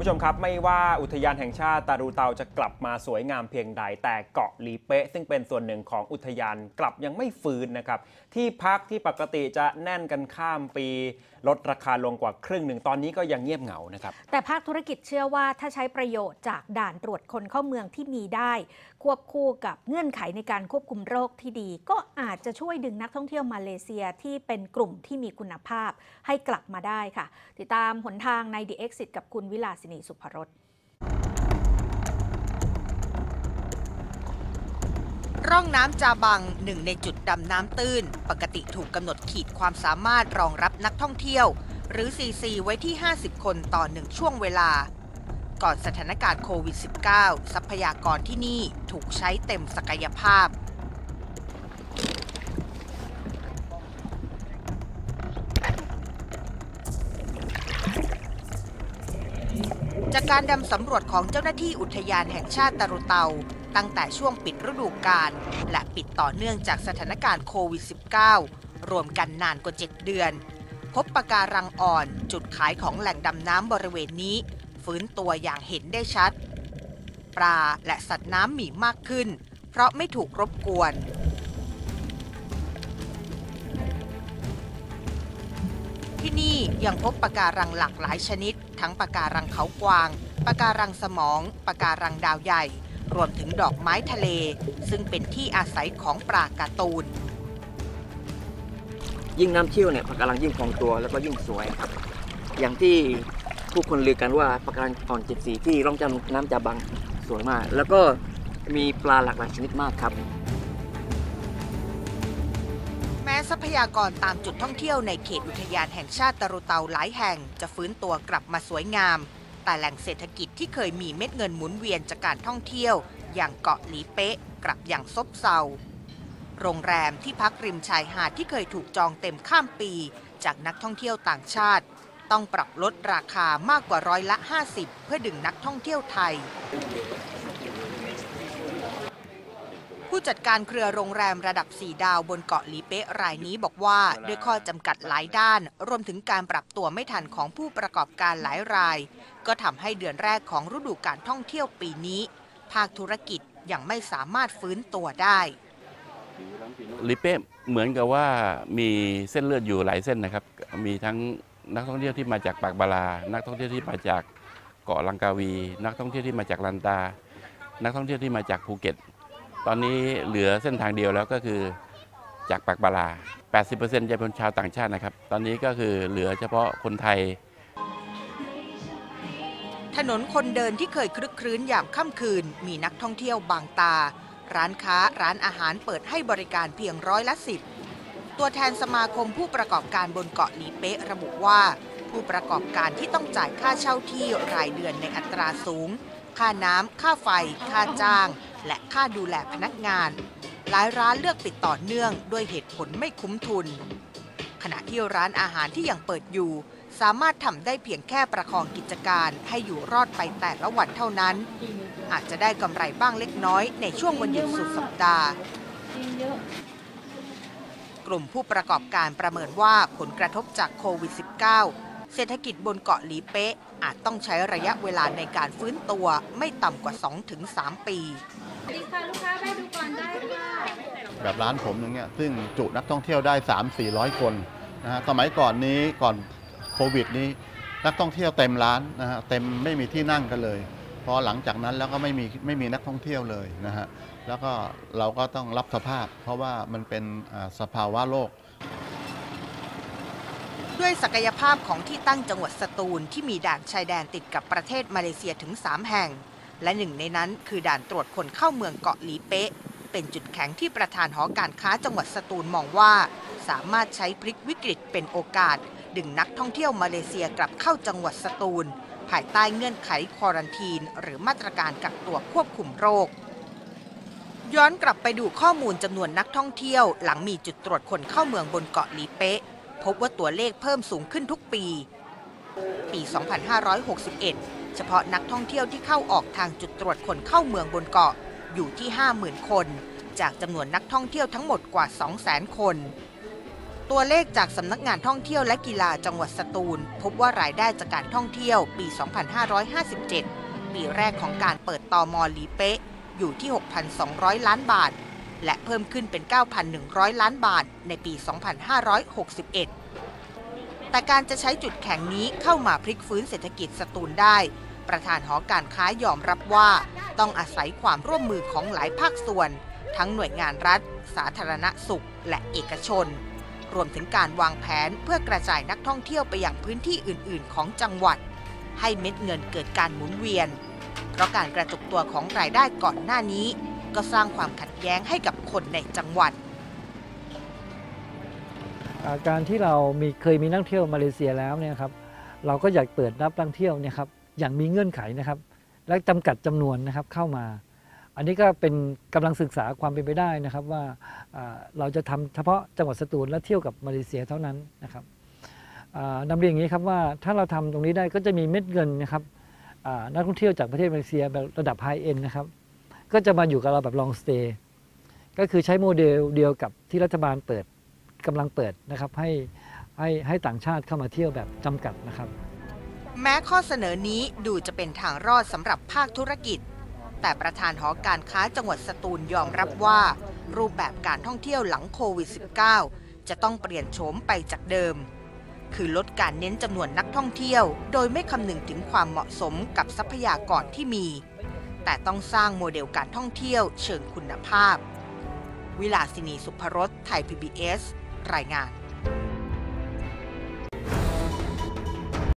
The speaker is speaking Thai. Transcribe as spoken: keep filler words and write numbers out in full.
ชมครับไม่ว่าอุทยานแห่งชาติตารูเตาจะกลับมาสวยงามเพียงใดแต่เกาะหลีเป๊ะซึ่งเป็นส่วนหนึ่งของอุทยานกลับยังไม่ฟื้นนะครับที่พักที่ปกติจะแน่นกันข้ามปีลดราคาลงกว่าครึ่งหนึ่งตอนนี้ก็ยังเงียบเหงานะครับแต่ภาคธุรกิจเชื่อว่าถ้าใช้ประโยชน์จากด่านตรวจคนเข้าเมืองที่มีได้ควบคู่กับเงื่อนไขในการควบคุมโรคที่ดีก็อาจจะช่วยดึงนักท่องเที่ยวมาเลเซียที่เป็นกลุ่มที่มีคุณภาพให้กลับมาได้ค่ะติดตามหนทางใน The Exit กับคุณวิลาสินีสุภรสร่องน้ำจาบังหนึ่งในจุดดำน้ำตื้นปกติถูกกำหนดขีดความสามารถรองรับนักท่องเที่ยวหรือ ซี ซี ไว้ที่ ห้าสิบ คนต่อหนึ่งช่วงเวลาก่อนสถานการณ์โควิด สิบเก้า ทรัพยากรที่นี่ถูกใช้เต็มศักยภาพจากการดำสำรวจของเจ้าหน้าที่อุทยานแห่งชาติตารูเตาตั้งแต่ช่วงปิดฤดูกาลและปิดต่อเนื่องจากสถานการณ์โควิด สิบเก้า รวมกันนานกว่าเจ็ดเดือนพบปะการังอ่อนจุดขายของแหล่งดำน้ำบริเวณนี้ฟื้นตัวอย่างเห็นได้ชัดปลาและสัตว์น้ำมีมากขึ้นเพราะไม่ถูกรบกวนที่นี่ยังพบปะการังหลากหลายชนิดทั้งปะการังเขากวางปะการังสมองปะการังดาวใหญ่รวมถึงดอกไม้ทะเลซึ่งเป็นที่อาศัยของปลาการ์ตูนยิ่งน้ำเชี่ยวเนี่ยปะการังยิ่งพองตัวแล้วก็ยิ่งสวยครับอย่างที่ผู้คนลือกันว่าปะการังอ่อนเจ็ดสีที่ร่องน้ำจาบังสวยมากแล้วก็มีปลาหลากหลายชนิดมากครับแม้ทรัพยากรตามจุดท่องเที่ยวในเขตอุทยานแห่งชาติตารูเตาหลายแห่งจะฟื้นตัวกลับมาสวยงามแต่แหล่งเศรษฐกิจที่เคยมีเม็ดเงินหมุนเวียนจากการท่องเที่ยวอย่างเกาะหลีเป๊ะกลับอย่างซบเซาโรงแรมที่พักริมชายหาดที่เคยถูกจองเต็มข้ามปีจากนักท่องเที่ยวต่างชาติต้องปรับลดราคามากกว่าร้อยละห้าสิบเพื่อดึงนักท่องเที่ยวไทยผู้จัดการเครือโรงแรมระดับสี่ดาวบนเกาะหลีเป๊ะรายนี้บอกว่าด้วยข้อจำกัดหลายด้านรวมถึงการปรับตัวไม่ทันของผู้ประกอบการหลายรายก็ทำให้เดือนแรกของฤดูการท่องเที่ยวปีนี้ภาคธุรกิจยังไม่สามารถฟื้นตัวได้หลีเป๊ะเหมือนกับว่ามีเส้นเลือดอยู่หลายเส้นนะครับมีทั้งนักท่องเที่ยวที่มาจากปากบารานักท่องเที่ยวที่มาจากเกาะลังกาวีนักท่องเที่ยวที่มาจากลันตานักท่องเที่ยวที่มาจากภูเก็ตตอนนี้เหลือเส้นทางเดียวแล้วก็คือจากปากบารา แปดสิบเปอร์เซ็นต์ จะเป็นชาวต่างชาตินะครับตอนนี้ก็คือเหลือเฉพาะคนไทยถนนคนเดินที่เคยคลึกครื้นยามค่ำคืนมีนักท่องเที่ยวบางตาร้านค้าร้านอาหารเปิดให้บริการเพียงร้อยละสิบตัวแทนสมาคมผู้ประกอบการบนเกาะหลีเป๊ะระบุว่าผู้ประกอบการที่ต้องจ่ายค่าเช่าที่รายเดือนในอัตราสูงค่าน้ำค่าไฟค่าจ้างและค่าดูแลพนักงานหลายร้านเลือกปิดต่อเนื่องด้วยเหตุผลไม่คุ้มทุนขณะที่ร้านอาหารที่ยังเปิดอยู่สามารถทำได้เพียงแค่ประคองกิจการให้อยู่รอดไปแต่ละวันเท่านั้นอาจจะได้กำไรบ้างเล็กน้อยในช่วงวันหยุดสุดสัปดาห์กลุ่มผู้ประกอบการประเมินว่าผลกระทบจากโควิด สิบเก้า เศรษฐกิจบนเกาะหลีเป๊ะอาจต้องใช้ระยะเวลาในการฟื้นตัวไม่ต่ำกว่า สองถึงสาม ปีสวัสดีค่ะลูกค้าได้ดูก่อนได้ค่ะแบบร้านผมอย่างเงี้ยซึ่งจุนักท่องเที่ยวได้ สามถึงสี่ร้อย คนนะฮะสมัยก่อนนี้ก่อนโควิดนี้นักท่องเที่ยวเต็มร้านนะฮะเต็มไม่มีที่นั่งกันเลยพอหลังจากนั้นแล้วก็ไม่มีไม่มีนักท่องเที่ยวเลยนะฮะแล้วก็เราก็ต้องรับสภาพเพราะว่ามันเป็นสภาวะโลกด้วยศักยภาพของที่ตั้งจังหวัดสตูลที่มีด่านชายแดนติดกับประเทศมาเลเซียถึงสามแห่งและหนึ่งในนั้นคือด่านตรวจคนเข้าเมืองเกาะหลีเป๊ะเป็นจุดแข็งที่ประธานหอการค้าจังหวัดสตูลมองว่าสามารถใช้พลิกวิกฤตเป็นโอกาสดึงนักท่องเที่ยวมาเลเซียกลับเข้าจังหวัดสตูลภายใต้เงื่อนไขควอรันทีนหรือมาตรการกักตัวควบคุมโรคย้อนกลับไปดูข้อมูลจำนวนนักท่องเที่ยวหลังมีจุดตรวจคนเข้าเมืองบนเกาะหลีเป๊ะพบว่าตัวเลขเพิ่มสูงขึ้นทุกปีปี สองพันห้าร้อยหกสิบเอ็ด เฉพาะนักท่องเที่ยวที่เข้าออกทางจุดตรวจคนเข้าเมืองบนเกาะอยู่ที่ ห้าหมื่น คนจากจำนวนนักท่องเที่ยวทั้งหมดกว่า สองแสน คนตัวเลขจากสำนักงานท่องเที่ยวและกีฬาจังหวัดสตูลพบว่ารายได้จากการท่องเที่ยวปี สองพันห้าร้อยห้าสิบเจ็ด ปีแรกของการเปิดตม.หลีเป๊ะอยู่ที่ หกพันสองร้อย ล้านบาทและเพิ่มขึ้นเป็น เก้าพันหนึ่งร้อย ล้านบาทในปี สองพันห้าร้อยหกสิบเอ็ด แต่การจะใช้จุดแข็งนี้เข้ามาพลิกฟื้นเศรษฐกิจสตูลได้ประธานหอการค้ายอมรับว่าต้องอาศัยความร่วมมือของหลายภาคส่วนทั้งหน่วยงานรัฐสาธารณสุขและเอกชนรวมถึงการวางแผนเพื่อกระจายนักท่องเที่ยวไปยังพื้นที่อื่นๆของจังหวัดให้เม็ดเงินเกิดการหมุนเวียนเพราะการกระจุกตัวของรายได้ก่อนหน้านี้ก็สร้างความขัดแย้งให้กับคนในจังหวัดการที่เรามีเคยมีนักท่องเที่ยวมาเลเซียแล้วเนี่ยครับเราก็อยากเปิดรับนักท่องเที่ยวเนี่ยครับอย่างมีเงื่อนไขนะครับและจำกัดจำนวนนะครับเข้ามาอันนี้ก็เป็นกำลังศึกษาความเป็นไปได้นะครับว่าเราจะทำเฉพาะจังหวัดสตูลและเที่ยวกับมาเลเซียเท่านั้นนะครับนำเรียนอย่างนี้ครับว่าถ้าเราทำตรงนี้ได้ก็จะมีเม็ดเงินนะครับนักท่องเที่ยวจากประเทศมาเลเซียแบบระดับไฮเอ็นนะครับก็จะมาอยู่กับเราแบบลองสเตย์ก็คือใช้โมเดลเดียวกับที่รัฐบาลเปิดกำลังเปิดนะครับให้ให้ให้ต่างชาติเข้ามาเที่ยวแบบจำกัดนะครับแม้ข้อเสนอนี้ดูจะเป็นทางรอดสำหรับภาคธุรกิจแต่ประธานหอการค้าจังหวัดสตูลยอมรับว่ารูปแบบการท่องเที่ยวหลังโควิด สิบเก้า จะต้องเปลี่ยนโฉมไปจากเดิมคือลดการเน้นจำนวนนักท่องเที่ยวโดยไม่คำนึงถึงความเหมาะสมกับทรัพยากรที่มีแต่ต้องสร้างโมเดลการท่องเที่ยวเชิงคุณภาพวิลาสินี สุภรส ไทย พี บี เอส รายงาน